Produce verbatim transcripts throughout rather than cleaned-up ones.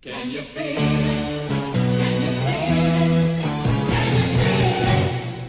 Can you feel it? Can you feel it? Can you feel it?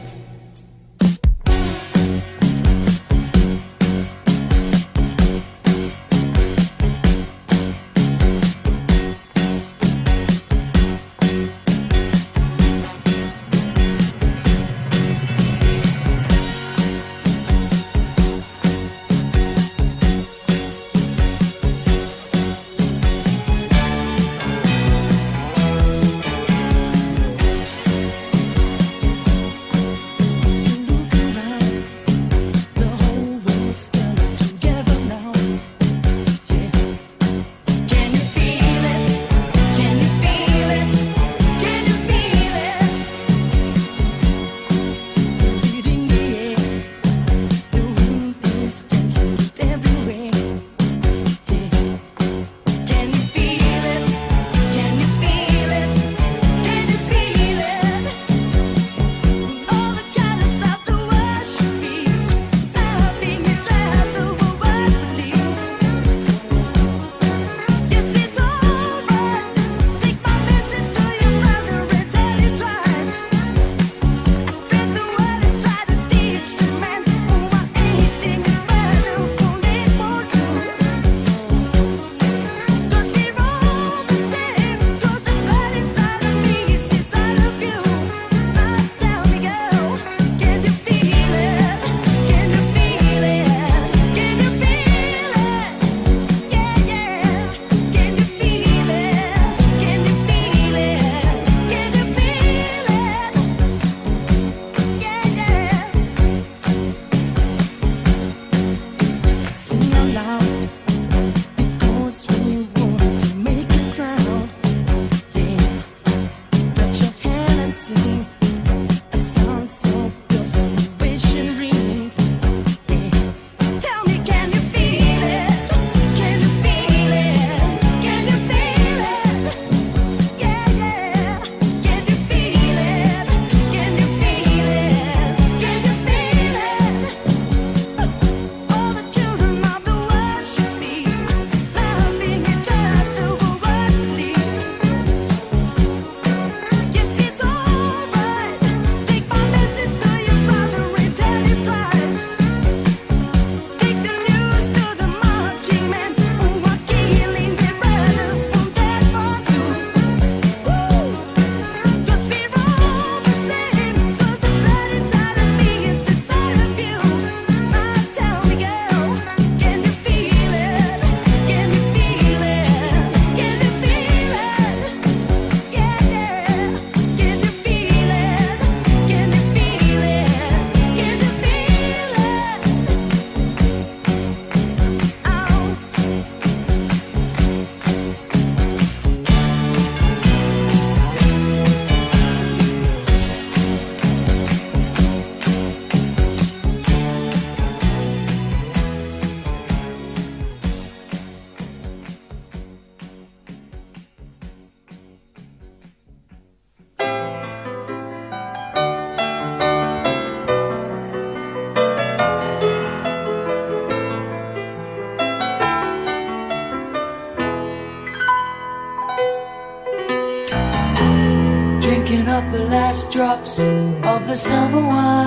Up the last drops of the summer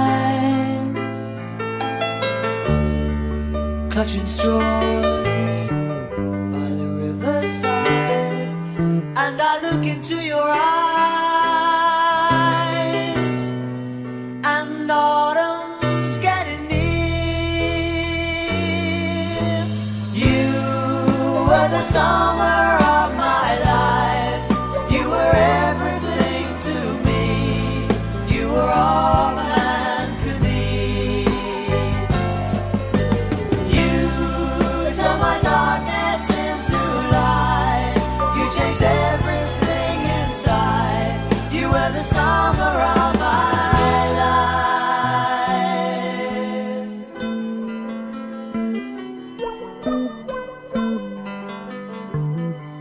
wine, clutching straws by the riverside, and I look into your eyes, and autumn's getting near. You were the summer of my life, you were everything to me, you were all man could need. You turned my darkness into light, you changed everything inside, you were the summer of my life.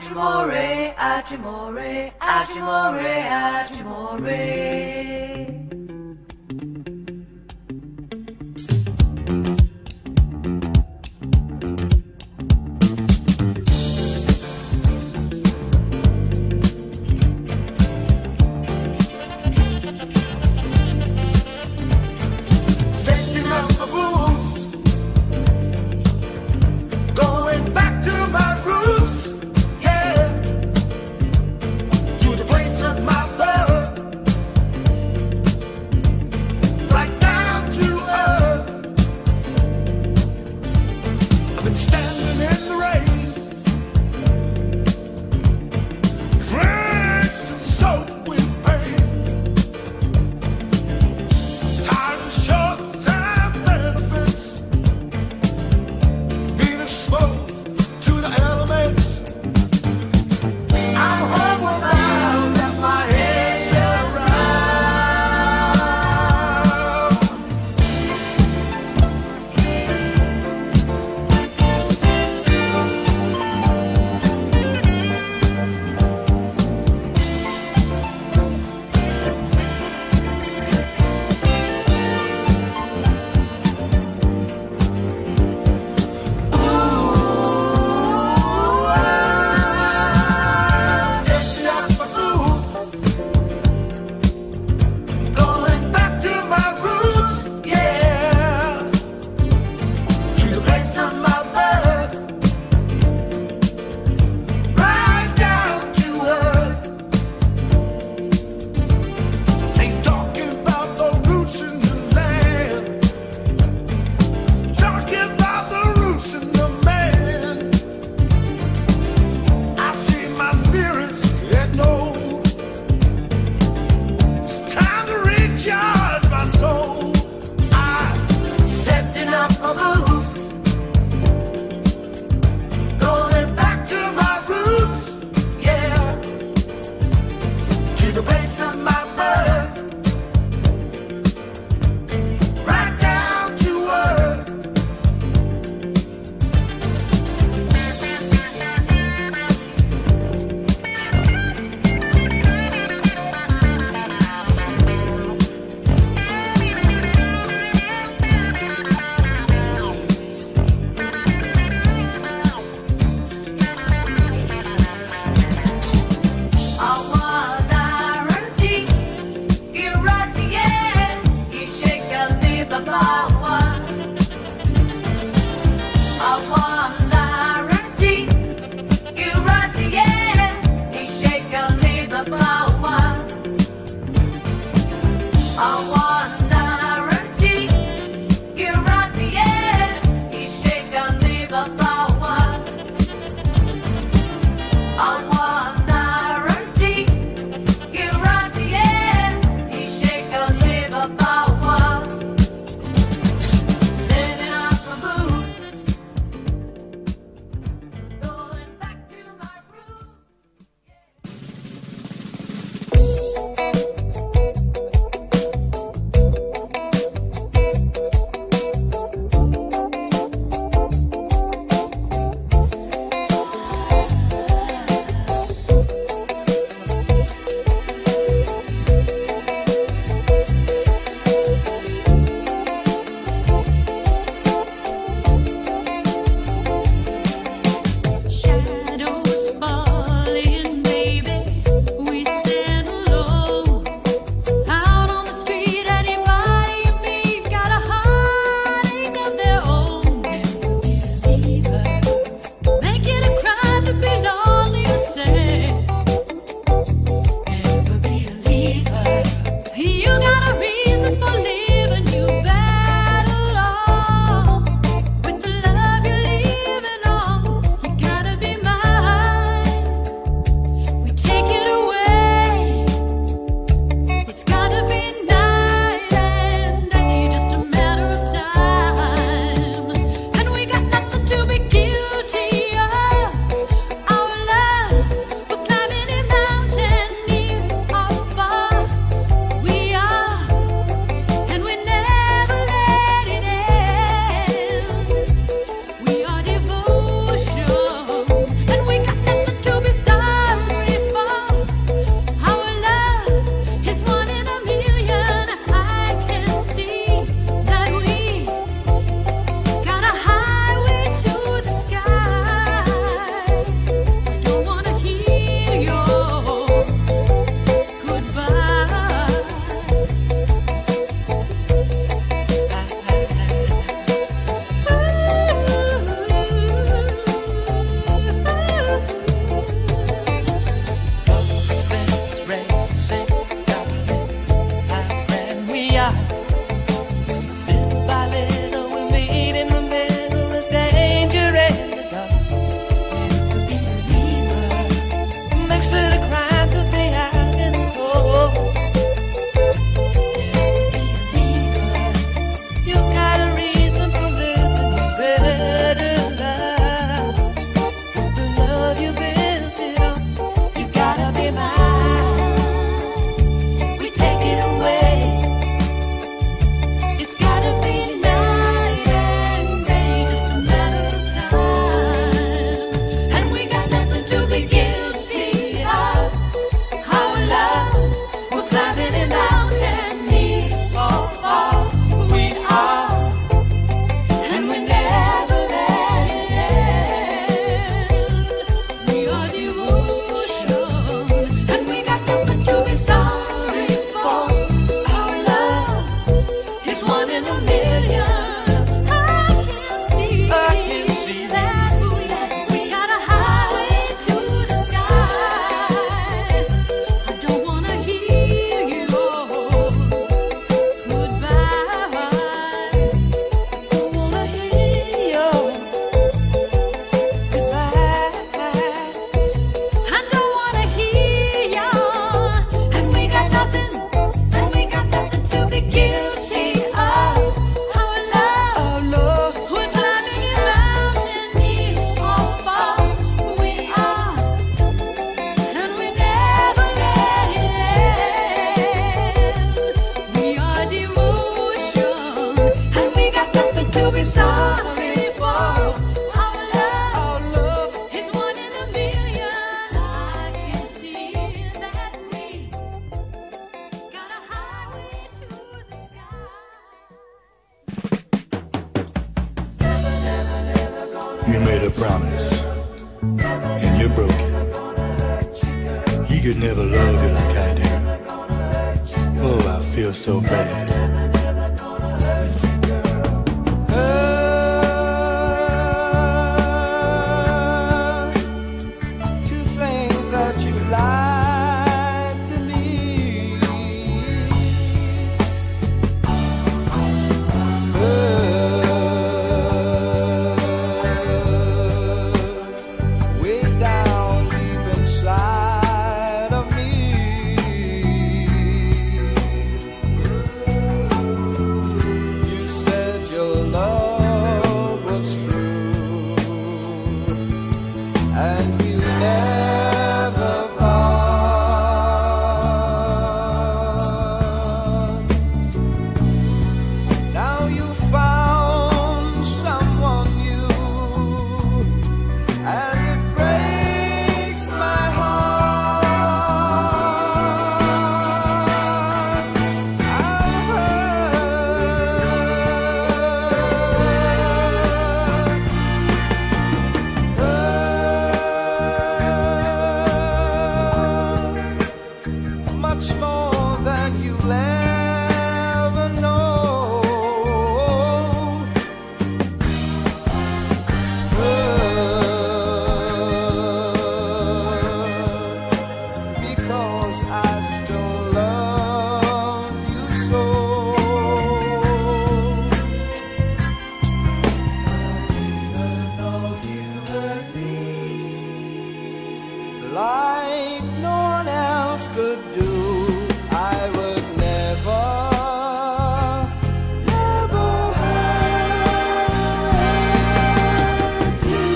Ajimore, Ajimore, Ajimore, Ajimore. Setting up the rules, going back to my roots, yeah, to the place of my birth, right down to earth. I've been standing in the rain, drenched and soaked with pain. Tired of short-time benefits, being exposed to the elements. I'm homeward bound, got my head around. You made a promise, and you broke it. He could never love you like I do. Oh, I feel so bad. To think that you lied to me. Way down deep inside of me, you said your love was true, and we'll never part. Now you found someone new, and it breaks my heart. I've heard much more than you'll ever know. Because I still love you so. Even though you hurt me like no one else could do, I would never, never hurt you.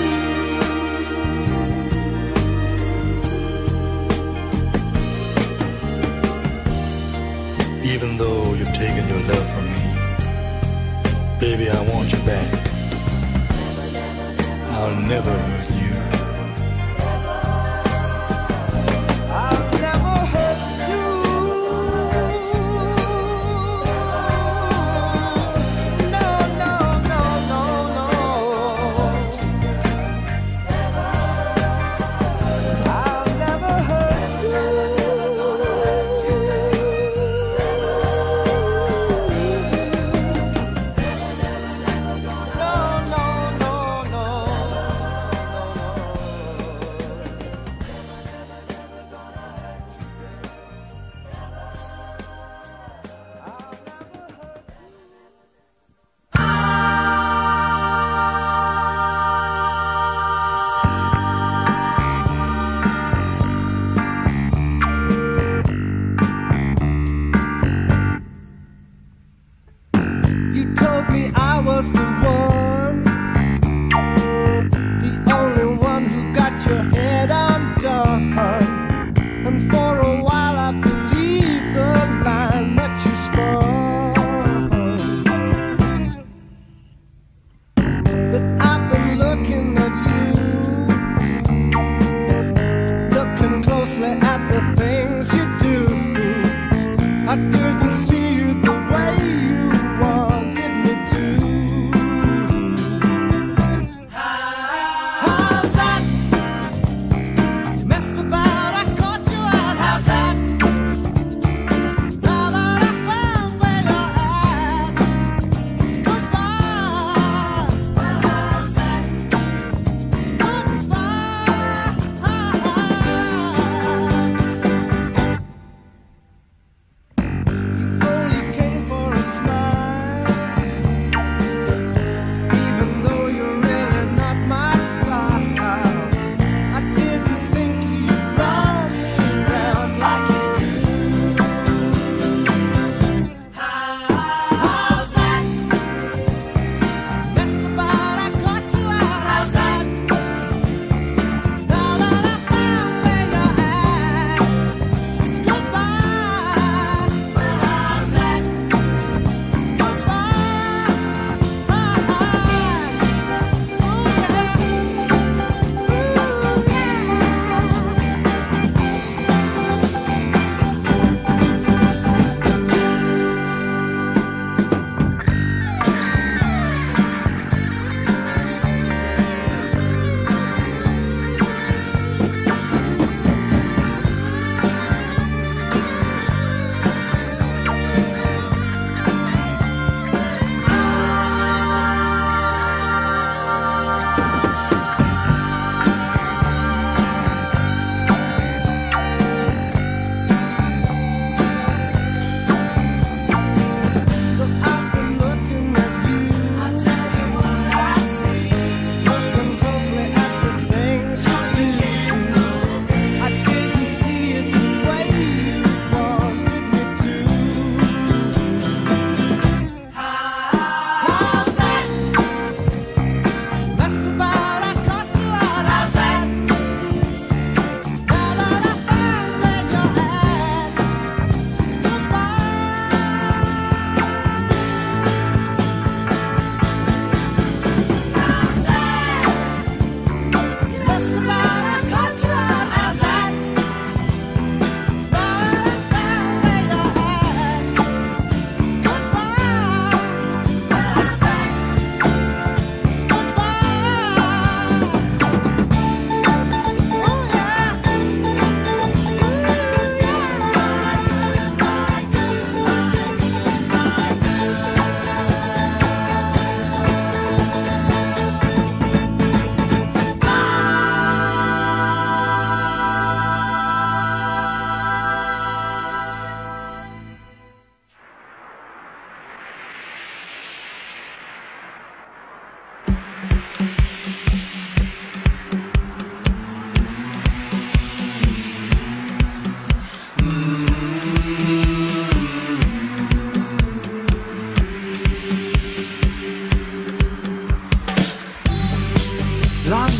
Even though you've taken your love from me, baby, I want you back. I'll never hurt you. I'll never hurt you. No, no, no, no, no. I'll never hurt you. No, no, no, no.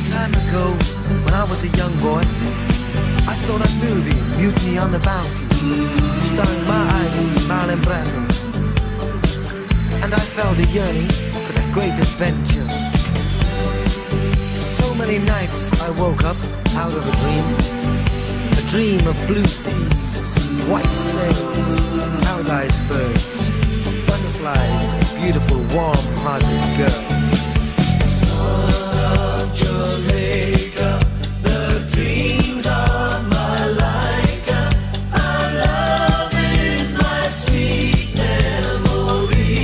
long time ago, when I was a young boy, I saw that movie, Mutiny on the Bounty, starring my idol, Marlon Brando. And I felt a yearning for that great adventure. So many nights I woke up out of a dream, a dream of blue seas, white sails, paradise birds, butterflies, beautiful, warm-hearted girls. Son of Jamaica, the dreams of my Laika, our love is my sweet memory.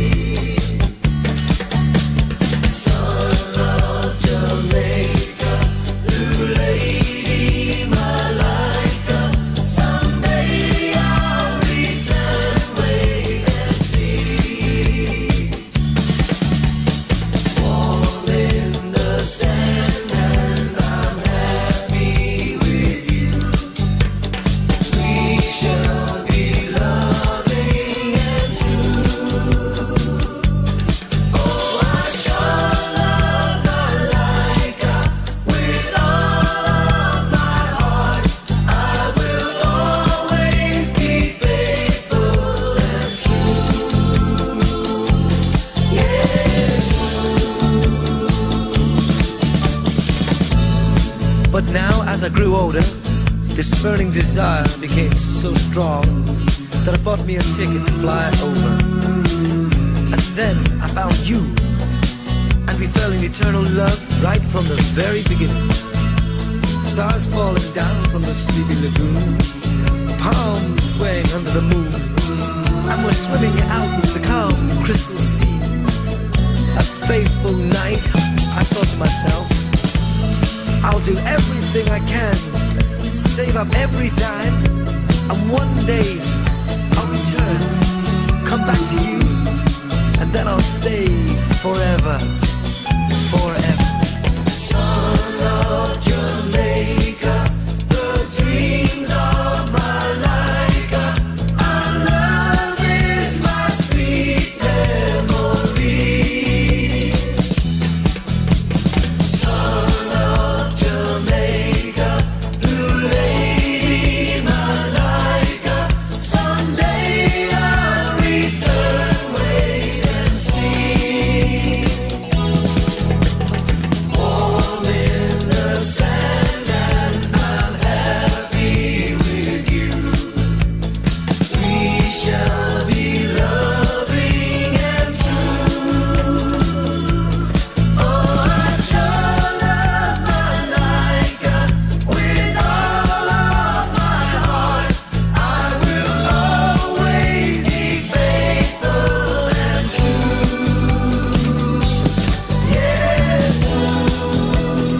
Son of Jamaica, blue lady, my Laika, someday I'll return, wait and see. Warm in the sand and I'm happy with you. We shall be loving and true. Oh, I shall love my Laika with all of my heart. I will always be faithful and true. Yeah. But now, as I grew older, this burning desire became so strong that it bought me a ticket to fly over. And then I found you, and we fell in eternal love right from the very beginning. Stars falling down from the sleepy lagoon, palms swaying under the moon, and we're swimming out with the calm crystal sea. A faithful night, I thought to myself, I'll do everything I can, save up every dime, and one day I'll return, come back to you, and then I'll stay forever, forever. Son of Jamaica, the dreams of my Laika, our love is my sweet memory. Son of Jamaica, blue lady, my Laika, someday I'll return, wait and see. Warm in the sand and I'm happy with you. We shall be loving and true. Oh, I shall love my Laika with all of my heart. I will always be faithful and true. Yeah, true.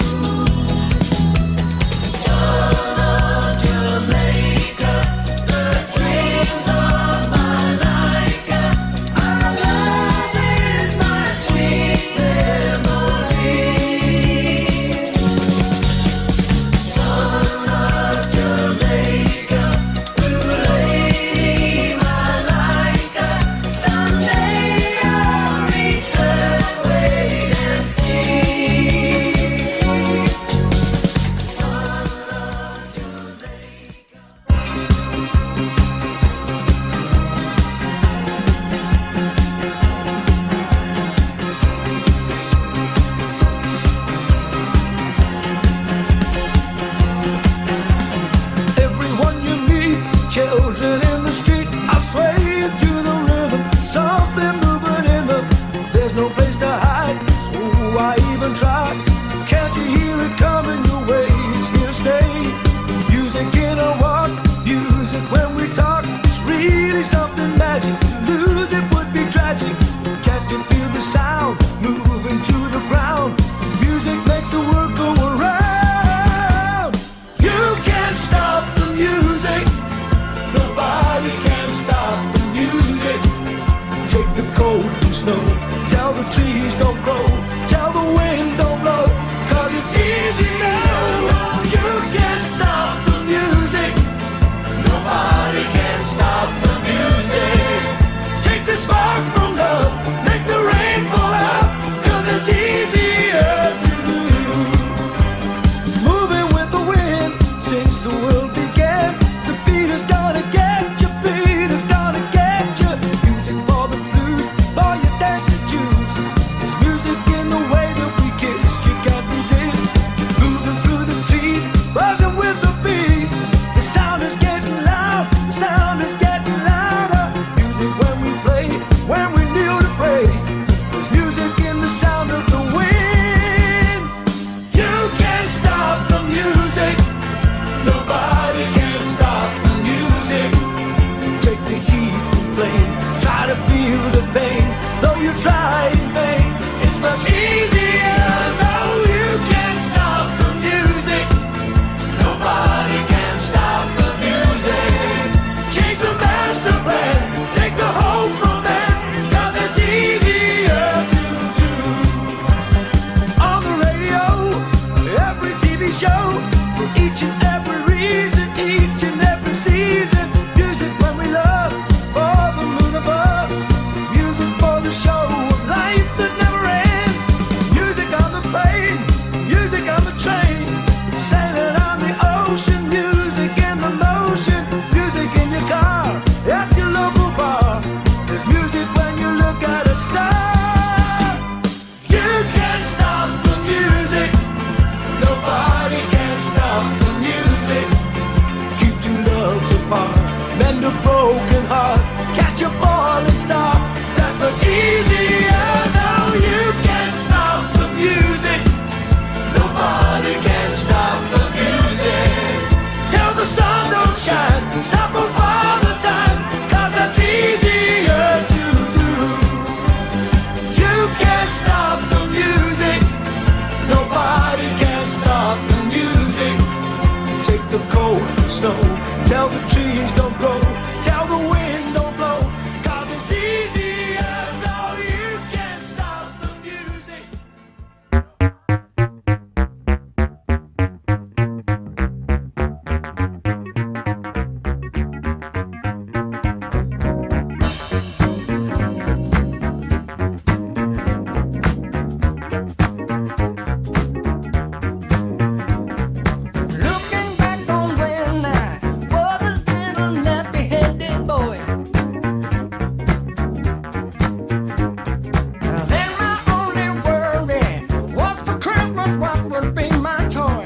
Son of Jamaica, the dreams of my Laika, our love is my sweet memory. Son of Jamaica, blue lady, my Laika, someday I'll return, wait and see. Son of Jamaica. Everyone you meet, children in the street, are swaying to the rhythm, something moving in them. There's no place to hide, so I even tried. Can't you hear it coming your way? It's here to stay. Music in our walk, music when we talk. It's really something magic. To lose it would be tragic. Can't you feel the sound moving to the ground? Music makes the world go around. You can't stop the music. Nobody can stop the music. Take the cold and snow. Tell the trees don't grow. Tell the wind don't blow. 'Cause it's easy now. You can't stop the music. Nobody can stop the music. show for each and every reason, each and every season. Music when we love, for the moon above. Music for the show of life that never ends. Music on the plane, music on the train, sailing on the ocean. Music in the motion, music in your car, at your local bar. There's music when you look at a star. You can't stop the music. Nobody can stop the music. Keep two loves apart, mend a broken heart, catch a falling star. That's much easier. No, you can't stop the music. Nobody can stop the music. Tell the sun don't shine, stop it for the time, 'cause that's easier to do. You can't stop the music. Nobody can stop the music. Take the cold and snow, tell the trees don't grow, tell the wind don't blow, 'cause it's easier, so you can't stop the music. Looking back on when I was a little nappy-headed boy, then my only worry was for Christmas what would be my toy.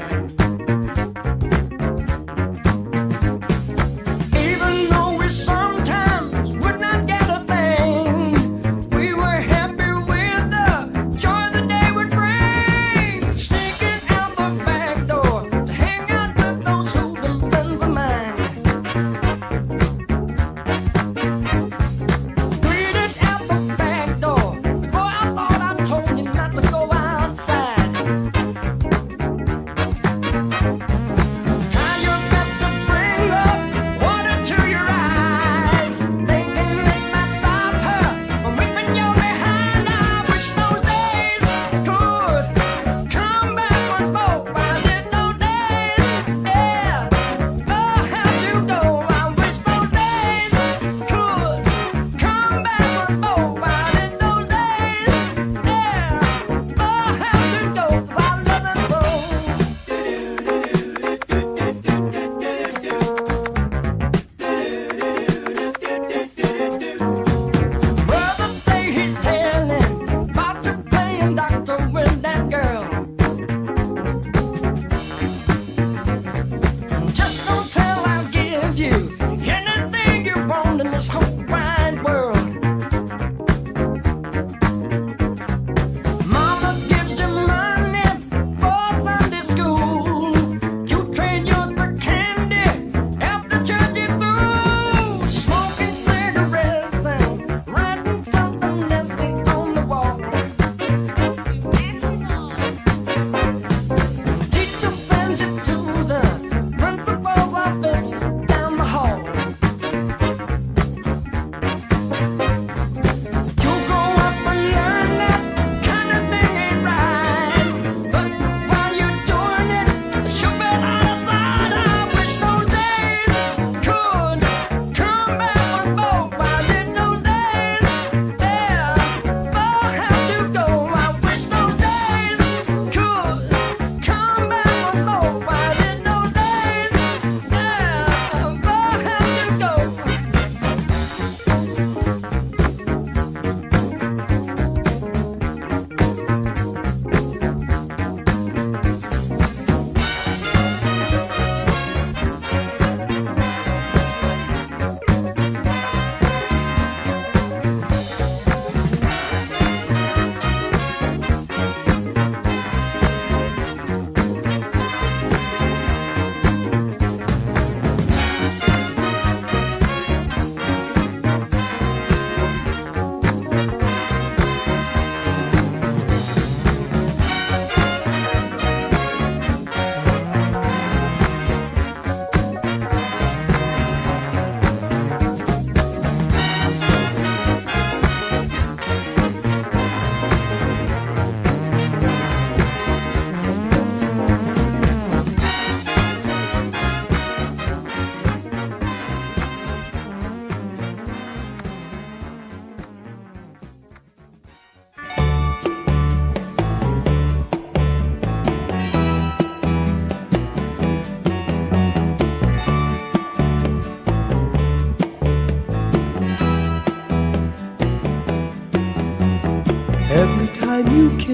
Even though we sometimes would not get a thing, we were happy with the joy the day would bring. Sneaking out the back door to hang out with those hoodlum friends of mine. Greeted out the back door, boy, I thought I told you not to go outside.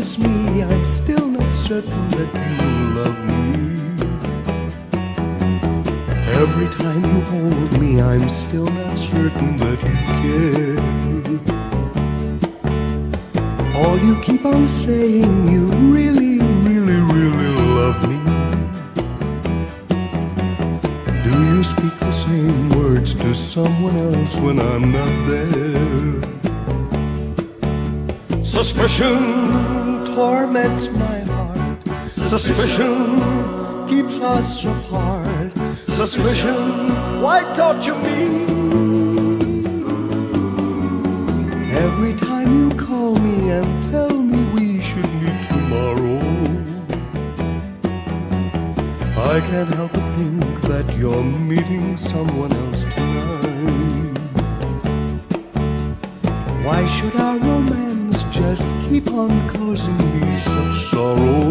kiss me, I'm still not certain that you love me. Every time you hold me, I'm still not certain that you care. All you keep on saying, you really, really, really love me. Do you speak the same words to someone else when I'm not there? Suspicion torments my heart. Suspicion keeps us apart. Suspicion, why torture me? Every time you call me and tell me we should meet tomorrow, I can't help but think that you're meeting someone else tonight. Why should our romance just keep on causing me such sorrow?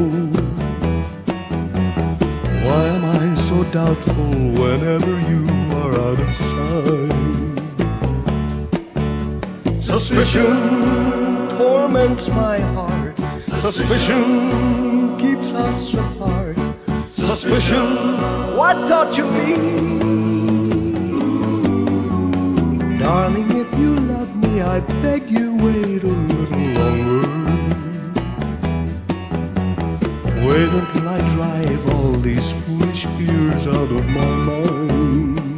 Why am I so doubtful whenever you are out of sight? Suspicion torments my heart. Suspicion keeps us apart. Suspicion, what torture me? Darling, if you love me, I beg you wait a little longer. Wait until I drive all these foolish fears out of my mind.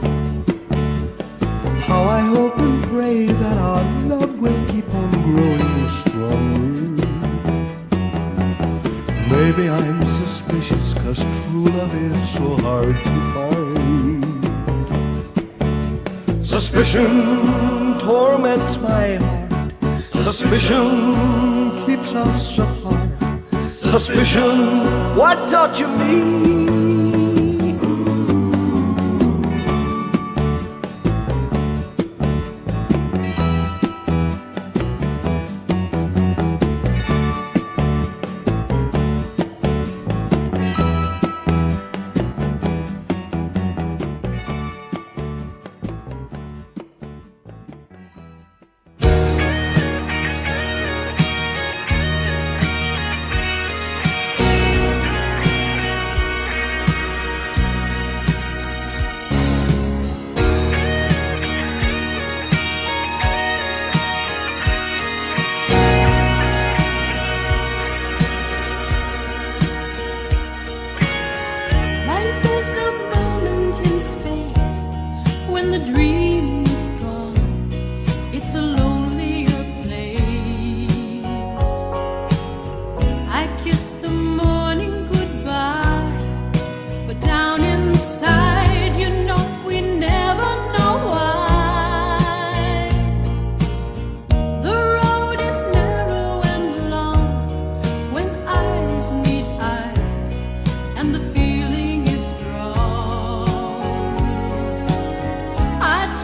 How I hope and pray that our love will keep on growing stronger. Maybe I'm suspicious, 'cause true love is so hard to find. Suspicion torments my heart. Suspicion keeps us apart. Suspicion, what torture me? And the feeling is strong. I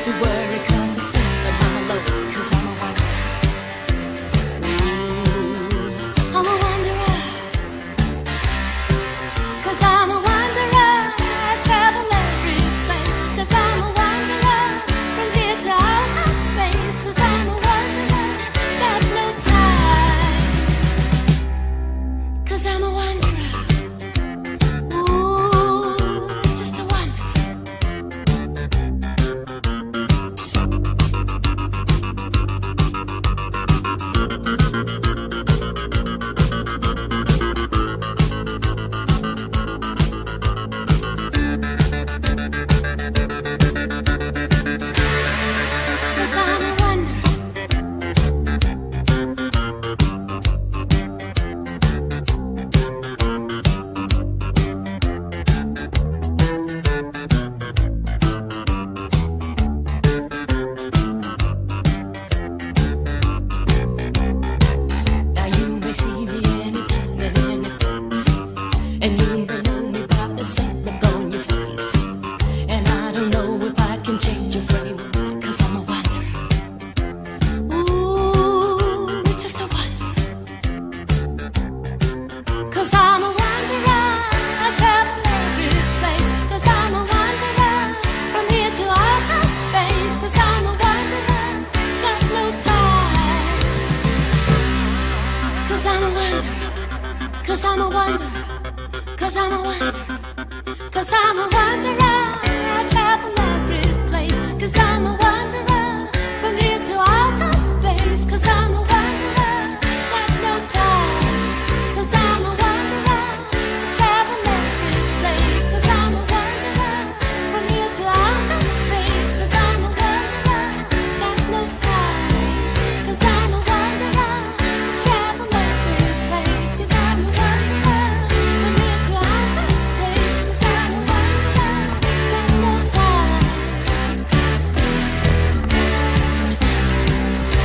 to worry, cause I said that I'm alone, cause I'm a wanderer. Ooh, I'm a wanderer. Cause I'm a wanderer, I travel every place. Cause I'm a wanderer, from here to outer space. Cause I'm a wanderer, got no time. Cause I'm a wanderer. Ooh, just a wanderer. Cause I'm a wanderer. Now you may see me anytime and in any place, and you may know me by the sad look on your face. And I don't know if I can change your frame of mind, cause I'm a wanderer. Ooh, just a wanderer. Cause I'm a wanderer, I travel every place. Cause I'm a wanderer, from here to outer space. Cause I'm a wanderer, got no time. Cause I'm a wanderer. Cause I'm a wanderer. Cause I'm a wanderer. Cause I'm a wanderer, I travel every place. Cause I'm a wanderer, from here to outer space. Cause I'm a wanderer, got no time. Cause I'm a wanderer, I travel every place. Cause I'm a wanderer, from here to outer space. Cause I'm a wanderer, got no time. Cause I'm a wanderer, I travel every place. Cause I'm a wanderer, from here to outer space. Cause I'm a wanderer, got no time. Just a wanderer.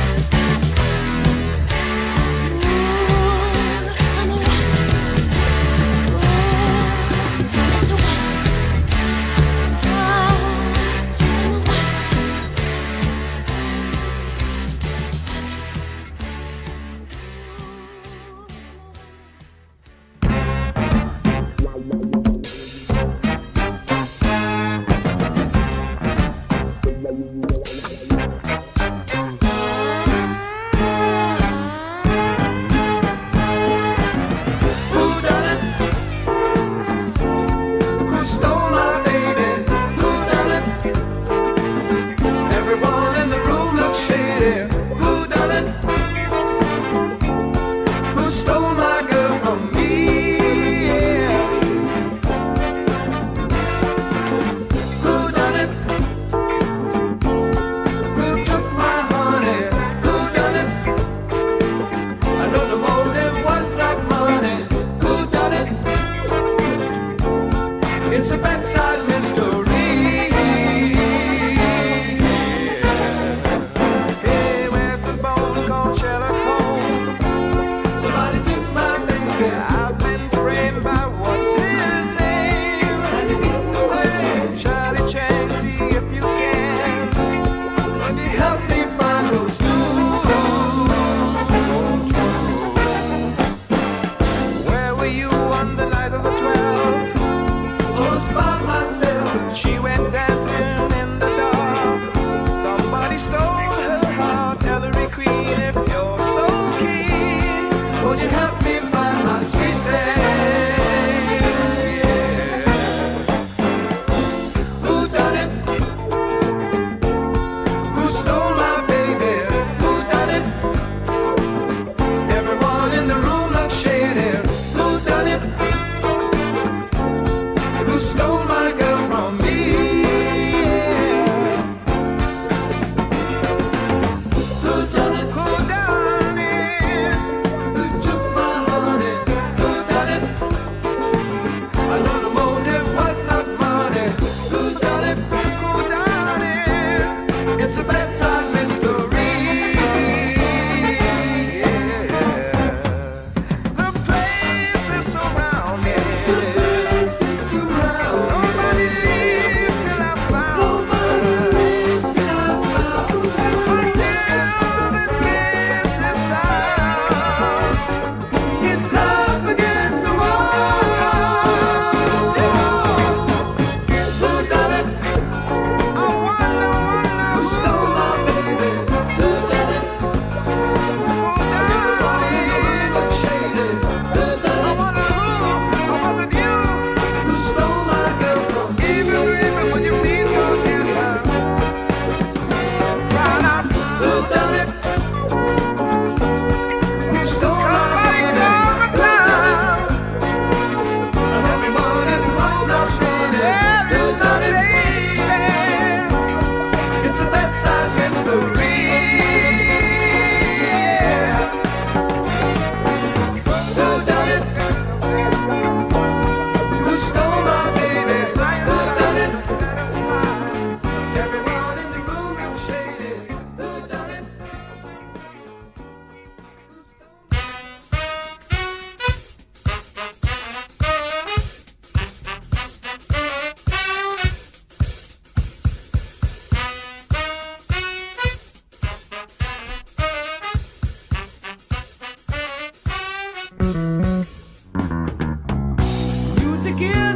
Ooh, I'm a wanderer. Ooh, just a wanderer. Oh, I'm a wanderer. Who done it? Who stole my baby? Who done it? Everyone in the room looks shady. Who done it? Who stole my girl from me? Yeah. Who done it? Who took my honey? Who done it? I know the motive was not money. Who done it? It's a bedside mystery. Hey, where's the bone called Sherlock Holmes? Somebody took my baby. I've been framed by what's his name, and he's getting away. Charlie Chang, see if you can. Can you help me find those clues? Where were you on the night of the twelfth? I was by myself.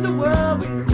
the world we